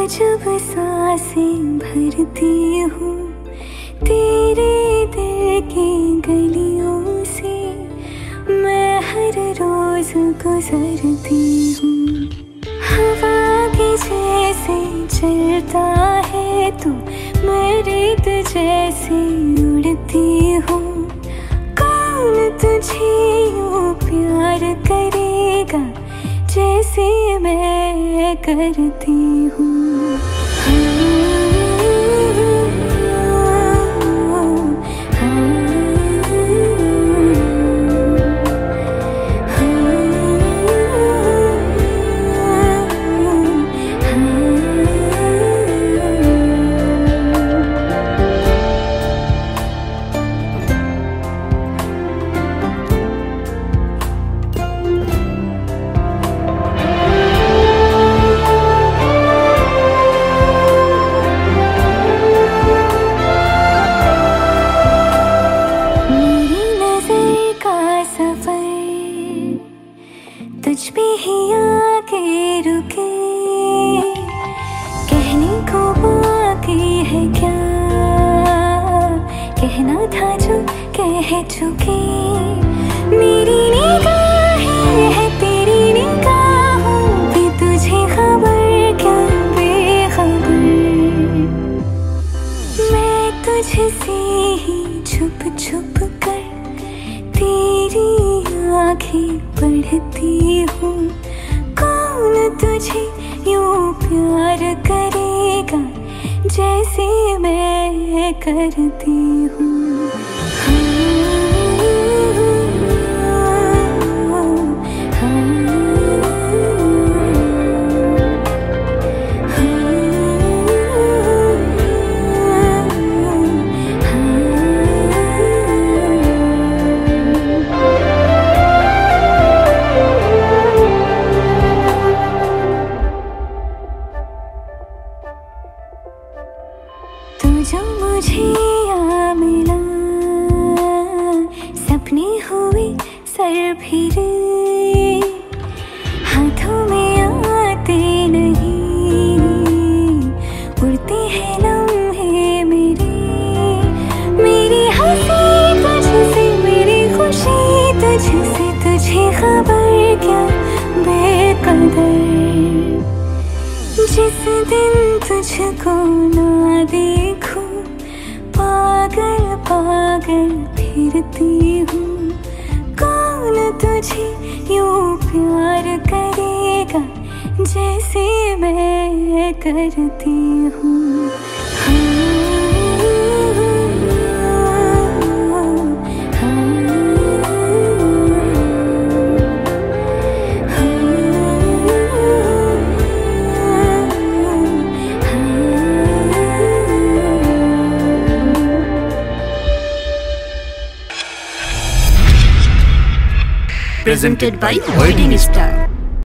जब सांसें भरती हूँ तेरे दिल की गलियों से, मैं हर रोज गुजरती हूँ। हवा के जैसे चलता है तू, मैं रेत जैसे उड़ती हूँ। कौन तुझे यूँ प्यार करेगा जैसे मैं करती हूँ। तुझ पे ही आके रुके, कहने को बाकी है क्या, कहना था जो कह चुके। मेरी निगाहें है तेरी निगाहों पे, तुझे खबर क्या बेखबर। मैं तुझसे ही छुप छुप कर तेरी आँखें पढ़ती हूँ। कौन तुझे यूँ प्यार करेगा जैसे मैं करती हूँ। तू जो मुझे आ मिला, सपने हुए सर फिरे, हाथों में आते नहीं, उड़ते हैं लम्हे मेरे। मेरी हंसी तुझसे, मेरी खुशी तुझसे, तुझे खबर क्या बेकदर। जिस दिन तुझको ना देखूं, पागल पागल फिरती हूँ। कौन तुझे यूँ प्यार करेगा जैसे मैं करती हूँ। Presented by Holding Star.